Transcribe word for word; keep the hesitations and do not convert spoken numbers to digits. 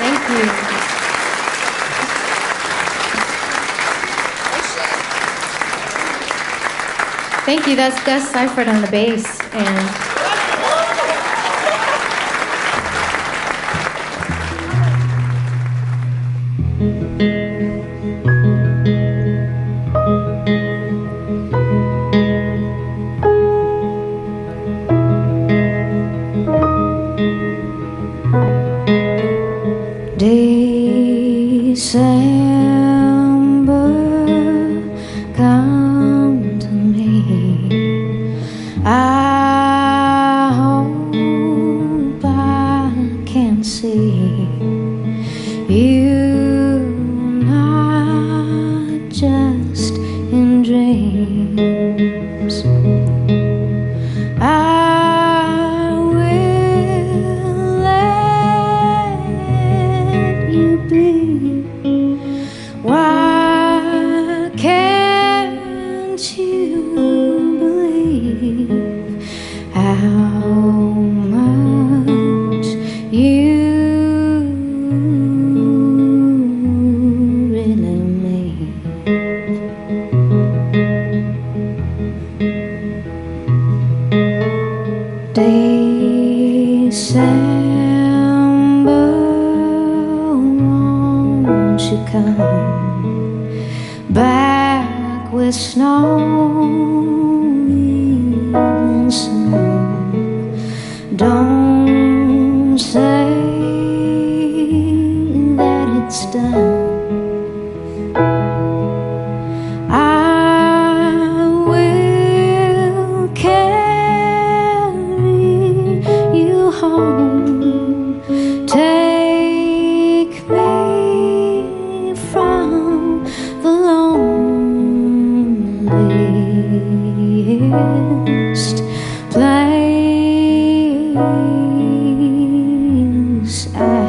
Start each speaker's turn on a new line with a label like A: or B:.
A: Thank you. Thank you. That's Gus Seifert on the bass. And December, come to me. I hope I can see you, not just in dreams. I will let you be. Why can't you believe how much you really mean? December, won't you come back with snow even soon? Don't say that it's done. I will carry you home. Take me from the loneliest place I